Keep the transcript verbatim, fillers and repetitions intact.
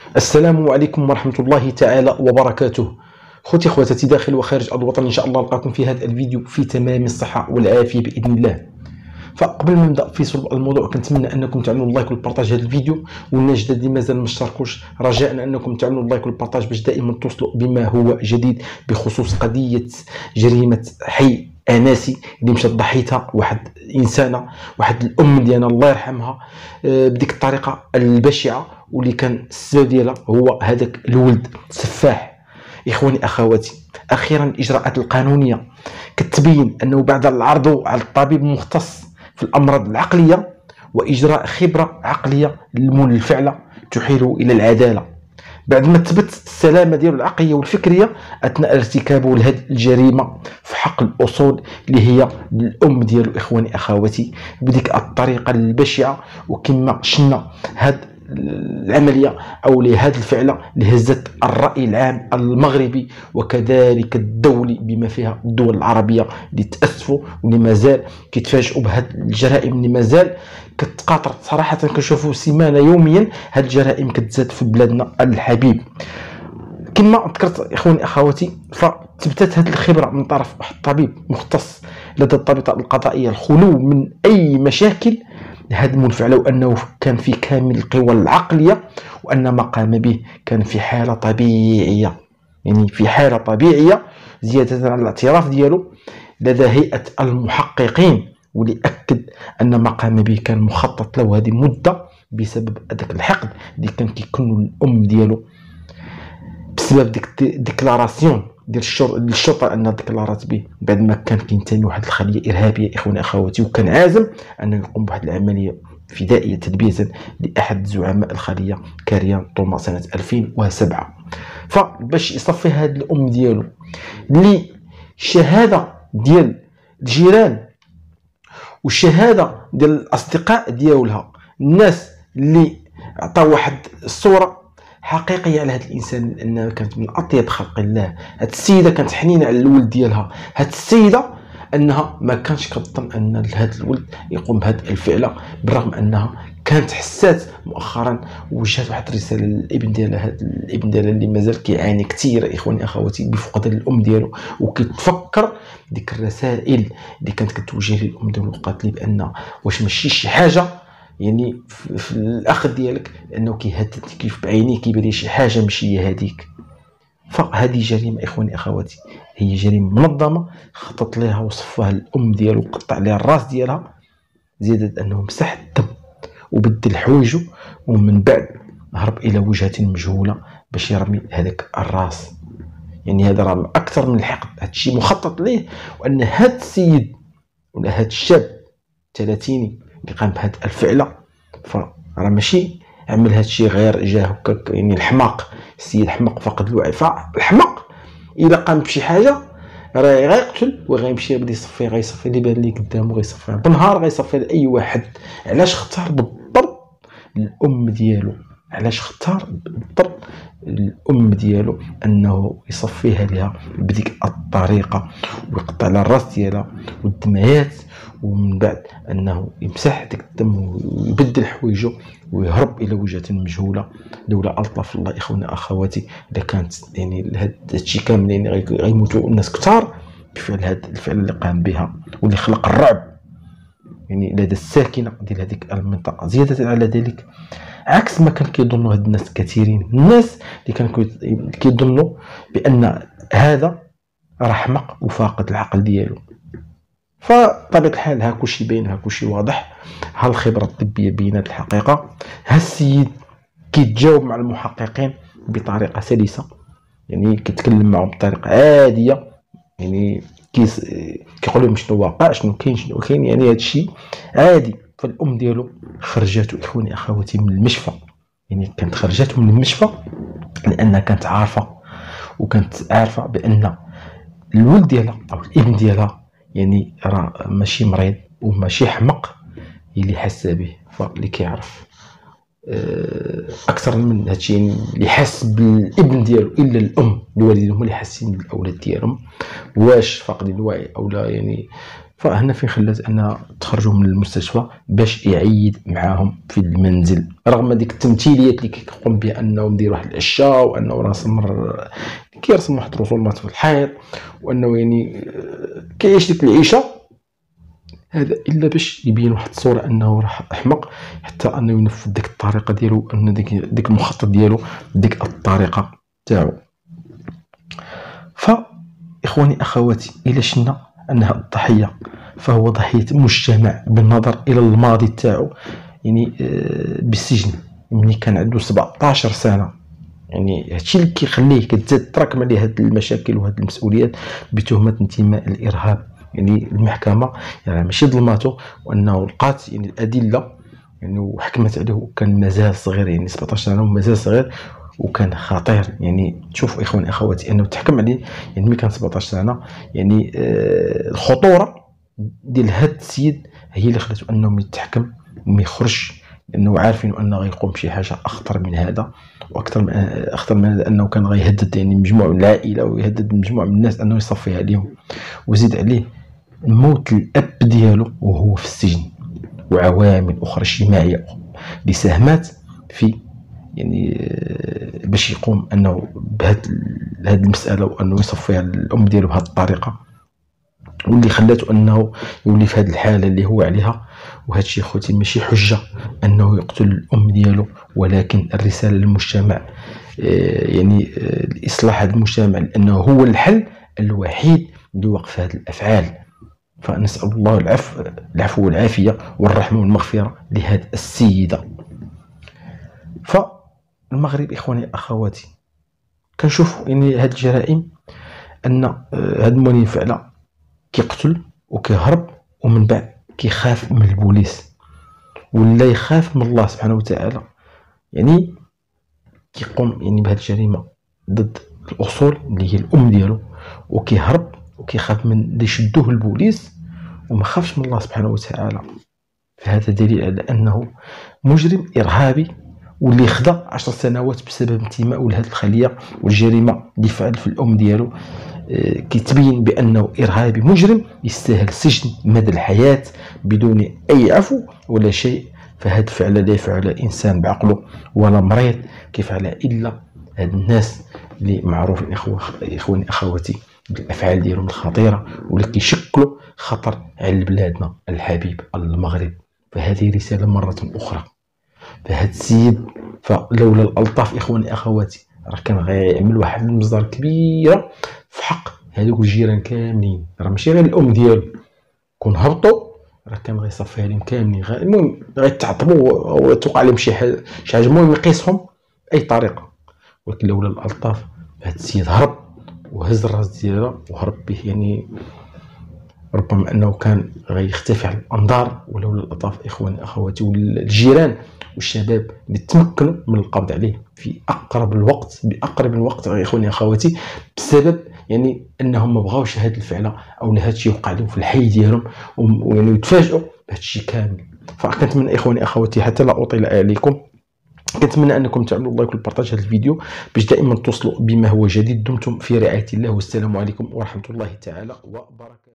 السلام عليكم ورحمة الله تعالى وبركاته. خوتي خواتاتي داخل وخارج أرض الوطن، إن شاء الله نلقاكم في هذا الفيديو في تمام الصحة والعافية بإذن الله. فقبل ما نبدا في صلب الموضوع، كنتمنى انكم تعملوا اللايك والبارطاج هذا الفيديو، والناس الجداد اللي مازال ما اشتركوش رجاء انكم تعملوا اللايك والبارطاج باش دائما توصلوا بما هو جديد بخصوص قضية جريمة حي اناسي اللي مشات ضحيتها واحد انسانه، واحد الام ديالنا الله يرحمها بديك الطريقه البشعه، واللي كان السبب ديالها هو هذاك الولد سفاح. اخواني اخواتي، اخيرا الاجراءات القانونيه كتبين انه بعد العرض على الطبيب المختص في الامراض العقليه واجراء خبره عقليه للفعل تحيل الى العداله، بعد ما تثبت السلامه ديالو العقليه والفكريه اثناء ارتكابه لهذه الجريمه في حق الاصول اللي هي الام ديالو. اخواني اخواتي، بديك الطريقه البشعه، وكما شفنا هاد العمليه او لهذا الفعل اللي هزت الراي العام المغربي وكذلك الدولي بما فيها الدول العربيه اللي تاسفوا واللي مازال كيتفاجئوا بهذه الجرائم اللي مازال كتقاطر. صراحه كنشوفوا سيمانه يوميا هذه الجرائم كتزاد في بلادنا الحبيب. كما ذكرت اخواني اخواتي، فتثبتت هذه الخبره من طرف واحد الطبيب مختص لدى الضابطه القضائيه الخلو من اي مشاكل هذا المنفعل، وانه كان في كامل القوى العقليه، وان ما قام به كان في حاله طبيعيه، يعني في حاله طبيعيه، زياده على الاعتراف ديالو لدى هيئه المحققين، واللي اكد ان ما قام به كان مخطط له هذه المده بسبب هذاك الحقد اللي كان كيكون الام ديالو بسبب ديك ديكلاراسيون ديال الشرطه انها ديكلارات به بعد ما كان كينتمي واحد الخليه ارهابيه. اخواني اخواتي، وكان عازم انه يقوم بواحد العمليه فدائيه تلبيه لاحد زعماء الخليه كاريان طوما سنه ألفين وسبعة. فباش يصفي هذه الام ديالو اللي شهاده ديال الجيران والشهاده ديال الاصدقاء ديالها، الناس اللي عطاو واحد الصوره حقيقيه على هذا الانسان، انها كانت من اطيب خلق الله. هذه السيده كانت حنينه على الولد ديالها، هذه السيده انها ما كانش كتظن ان هذا الولد يقوم بهذه الفعله، بالرغم انها كانت حسات مؤخرا وجهت واحد الرساله للابن ديالها، هذا الابن ديالها اللي مازال كيعاني كثير اخواني اخواتي بفقدان الام ديالو، وكيتفكر ديك الرسائل اللي كانت كتوجه للام ديالو، وقالت لي بان واش ماشي شي حاجه يعني في الاخ ديالك انه كيهدد كيف بعينيه كيبان لي شي حاجه ماشي هي هذيك. فهذه جريمه اخواني اخواتي، هي جريمه منظمه خطط لها وصفها الام ديالو وقطع لها الراس ديالها، زيادة انه مسح الدم وبدل حوايجو، ومن بعد هرب الى وجهه مجهوله باش يرمي هذاك الراس. يعني هذا راه اكثر من الحقد، هذا الشيء مخطط ليه، وان هذا السيد ولا هذا الشاب الثلاثيني اللي قام بهذه الفعله فراه ماشي عمل هذا الشيء غير جاه هكاك، يعني الحماق، السيد حماق فقد الوعي. فالحماق اذا قام بشي حاجه راه غيقتل وغيمشي يبدا يصفي، غيصفي اللي بان ليه قدامه، غيصفي بالنهار، غيصفي لاي واحد. علاش اختار بالضبط الام ديالو؟ علاش اختار بالضبط الام ديالو انه يصفيها لها بديك الطريقه ويقطع لها الراس ديالها والدمعيات، ومن بعد انه يمسح ديك الدم ويبدل حوايجو ويهرب الى وجهه مجهوله؟ لولا الطف الله اخواني اخواتي اذا كانت يعني هذا الشيء كامل يعني غيموتوا الناس كثار بفعل هذا الفعل اللي قام بها واللي خلق الرعب يعني لدى الساكنه ديال هذيك المنطقه. زياده على ذلك، عكس ما كان كيظنوا هاد الناس كثيرين، الناس اللي كانوا كيظنوا بان هذا راه حمق وفاقد العقل ديالو. فطبيعه الحال ها كلشي باين، ها كلشي واضح، ها الخبره الطبيه بينات الحقيقه، ها السيد كيتجاوب مع المحققين بطريقه سلسه، يعني كيتكلم معهم بطريقه عاديه، يعني كيس كيقول لهم شنو واقع، شنو كاين، شنو كاين، يعني هذا الشيء عادي. فالام ديالو خرجته اخواني اخواتي من المشفى، يعني كانت خرجته من المشفى لانها كانت عارفه، وكانت عارفه بان الولد ديالها او الابن ديالها يعني راه ماشي مريض وماشي حمق اللي حس به. فاللي كيعرف اكثر من هادشي يعني اللي حاس بالابن ديالو الا الام، الوالدين هما اللي حاسين بالاولاد ديالهم، واش فاقدين الوعي او لا، يعني فهنا فين خلات انها تخرجوا من المستشفى باش يعيد معاهم في المنزل، رغم ديك التمثيليات اللي كيقوم بها انه مدير واحد العشاء وانه راسم كيرسم واحد الرسومات في الحيط وانه يعني كيعيش ديك العيشه، هذا الا باش يبين واحد الصوره انه راه احمق حتى انه ينفذ ديك الطريقه ديالو، ان ديك ديك المخطط ديالو ديك الطريقه تاعو. ف اخواني اخواتي، الى شلنا ان هذا الضحيه فهو ضحيه مجتمع بالنظر الى الماضي تاعو، يعني بالسجن ملي كان عنده سبعطاش سنه، يعني هادشي اللي كيخليه كتزاد تراكم عليه هاد المشاكل وهاد المسؤوليات بتهمه انتماء الارهاب. يعني المحكمه يعني ماشي ظلماته، وانه لقات يعني الادله يعني وحكمت عليه، وكان مازال صغير يعني سبعطاش سنه ومازال صغير وكان خطير. يعني شوفوا اخواني اخواتي انه تحكم عليه يعني ملي كان سبعطاش سنه، يعني آه الخطوره ديال هاد السيد هي اللي خلاتو انه يتحكم وما يخرجش، لانه عارفين انه غيقوم بشي حاجه اخطر من هذا واكثر من اخطر من هذا، انه كان غيهدد يعني مجموعه من العائله ويهدد مجموعه من الناس انه يصفيها عليهم، وزيد عليه موت الاب ديالو وهو في السجن، وعوامل اخرى اجتماعيه اللي ساهمات في يعني باش يقوم انه بهذه هذه المساله وانه يصفيها الام ديالو بهذه الطريقه، واللي خلاته انه يولي في هذه الحاله اللي هو عليها. وهذا الشيء خوتي ماشي حجه انه يقتل الام ديالو، ولكن الرساله للمجتمع يعني الاصلاح هذا المجتمع، لانه هو الحل الوحيد لوقف هذه الافعال. فنسال الله العفو العفو والعافيه والرحمه والمغفره لهذه السيده. فالمغرب اخواني اخواتي كنشوف يعني هذه الجرائم ان هذا المولين فعلا كيقتل وكيهرب ومن بعد كيخاف من البوليس ولا يخاف من الله سبحانه وتعالى، يعني كيقوم يعني بهذه الجريمه ضد الاصول اللي هي الام ديالو، وكيهرب وكيخاف من اللي يشدوه البوليس وما خافش من الله سبحانه وتعالى. فهذا دليل على انه مجرم ارهابي واللي خدا عشر سنوات بسبب انتمائه لهذه الخليه والجريمه اللي فعل في الام ديالو كيتبين بانه ارهابي مجرم يستاهل سجن مدى الحياه بدون اي عفو ولا شيء. فهذا فعل لا يفعل انسان بعقله ولا مريض كيفعل الا هاد الناس اللي معروفين اخواني اخواتي بالافعال ديالهم الخطيره واللي كيشكلوا خطر على بلادنا الحبيب المغرب. فهذه رساله مره اخرى فهاد السيد، فلولا الالطاف اخواني اخواتي راه كان غيعمل واحد المصدر كبيره في حق هذوك الجيران كاملين، راه ماشي غير الام ديالو كون هبطوا راه كان غيصفيها لهم كاملين، المهم غيتعطبوا او توقع لهم شي حاجه شي حاجه المهم يقيسهم باي طريقه. ولكن لولا الالطاف هذا السيد هرب وهز الراس ديالو وهرب به، يعني ربما انه كان غيختفي على الانظار. ولولا الالطاف اخواني اخواتي والجيران والشباب اللي تمكنوا من القبض عليه في اقرب الوقت باقرب الوقت اخواني اخواتي، بسبب يعني انهم ما بغاوش هذه الفعله او هذا الشيء يوقع لهم في الحي ديالهم ويعني يتفاجئوا بهذا الشيء كامل. فكنتمنى اخواني اخواتي حتى لا اطيل عليكم، كنتمنى انكم تعملوا لايك والبارطاج هذا الفيديو باش دائما توصلوا بما هو جديد. دمتم في رعايه الله والسلام عليكم ورحمه الله تعالى وبركاته.